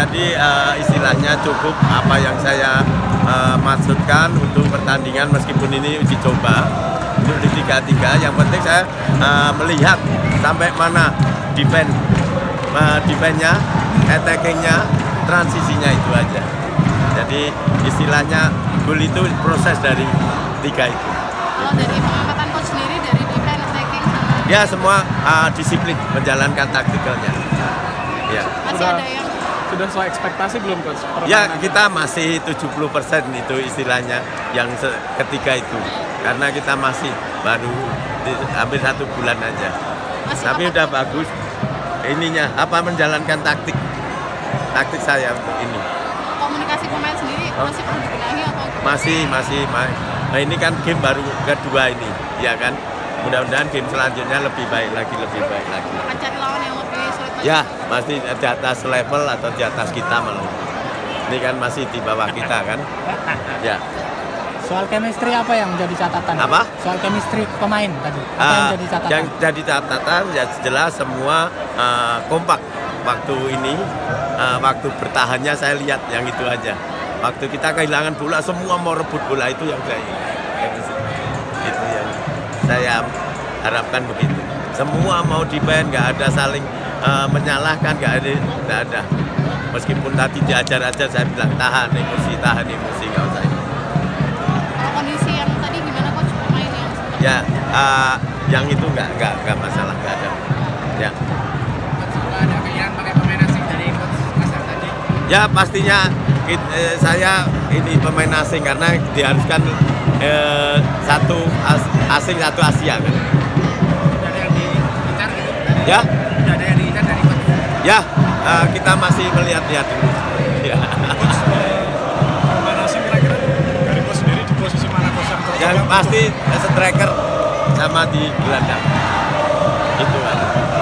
Jadi istilahnya cukup apa yang saya maksudkan untuk pertandingan meskipun ini uji coba untuk di 3-3. Yang penting saya melihat sampai mana defense-nya, attackingnya, transisinya itu aja. Jadi istilahnya gol itu proses dari 3 itu. Kalau dari pengamatan coach sendiri dari defense, attacking sama Ya semua disiplin menjalankan taktikalnya. Ya. masih ada yang Sudah sesuai ekspektasi belum coach? Ya kita masih 70% itu istilahnya yang ketiga itu karena kita masih baru hampir 1 bulan aja. Tapi udah bagus ininya apa menjalankan taktik saya untuk ini. komunikasi pemain sendiri masih perlu dibenahi atau Masih. Nah, ini kan game baru kedua ini, ya kan. Mudah-mudahan game selanjutnya lebih baik lagi. akan cari lawan yang lebih sulit lagi? Ya, pasti di atas level atau di atas kita malah. Ini kan masih di bawah kita kan. Ya. Soal chemistry apa yang jadi catatan? Apa? Soal chemistry pemain tadi. Apa yang jadi catatan? Yang jadi catatan ya jelas semua kompak waktu ini. Waktu bertahannya saya lihat yang itu aja. Waktu kita kehilangan bola semua mau rebut bola itu yang saya itu yang saya harapkan begitu. Semua mau defend, nggak ada saling menyalahkan, nggak ada. Meskipun tadi diajar-ajar saya bilang tahan emosi nggak usah. Kalau kondisi yang tadi gimana coach pemain yang sempat Ya, yang itu nggak masalah, nggak ada. Ya. Ada pilihan pakai pemain asing dari coach Kasar tadi. Ya pastinya saya ini pemain asing karena diharuskan satu asing satu Asia kan. Ada yang diincar gitu. Ya, Ada yang diincar dari coach. ya kita masih melihat-lihat dulu. Ya. Pemain asing kira-kira dari coach sendiri di posisi mana coach yang cocok? Yang pasti striker sama di gelandang. Itu kan.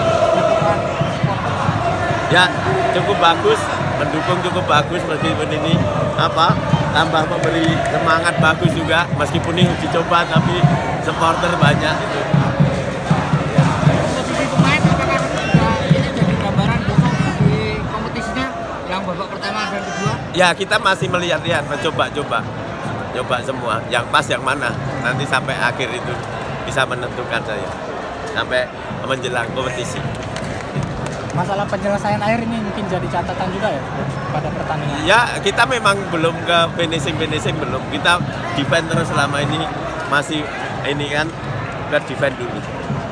Ya cukup bagus, mendukung cukup bagus meskipun ini tambah memberi semangat bagus juga meskipun ini uji coba tapi supporter banyak itu. Posisi pemain apakah juga ini jadi gambaran besok di kompetisinya yang babak pertama dan kedua? Ya kita masih melihat-lihat, mencoba-coba semua, yang pas yang mana nanti sampai akhir itu bisa menentukan saya sampai menjelang kompetisi. Masalah penyelesaian air ini mungkin jadi catatan juga ya pada pertandingan. Ya kita memang belum ke finishing belum, kita defend terus selama ini masih ini kan ke defend dulu.